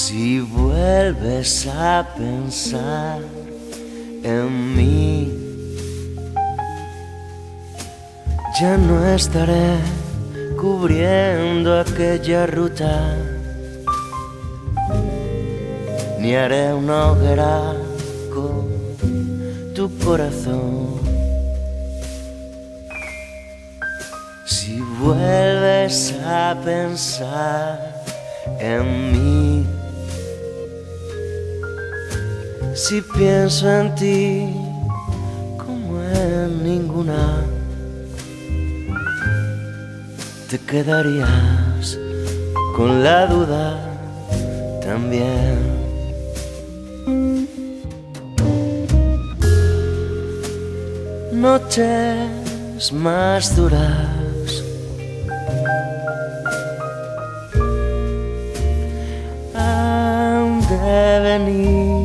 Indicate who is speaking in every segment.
Speaker 1: Si vuelves a pensar en mí, ya no estaré cubriendo aquella ruta, ni haré una hoguera con tu corazón. Si vuelves a pensar en mí, si pienso en ti como en ninguna, te quedarías con la duda también. Noches más duras han de venir,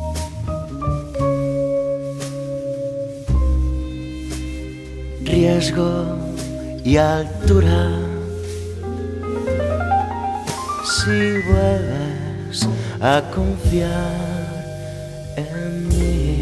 Speaker 1: riesgo y altura. Si vuelves a confiar en mí,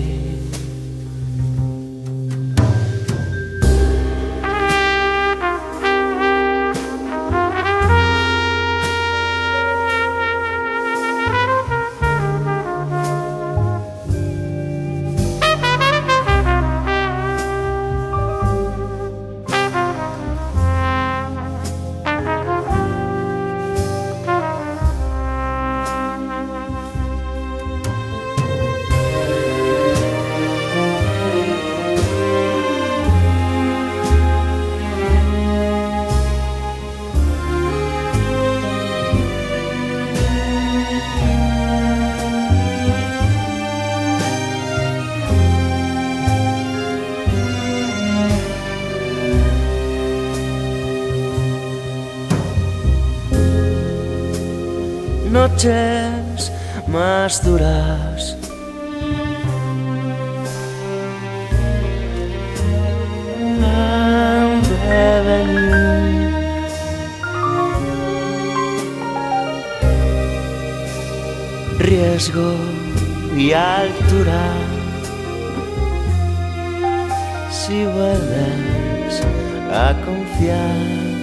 Speaker 1: noches más duras han de venir, riesgo y altura. Si vuelves a confiar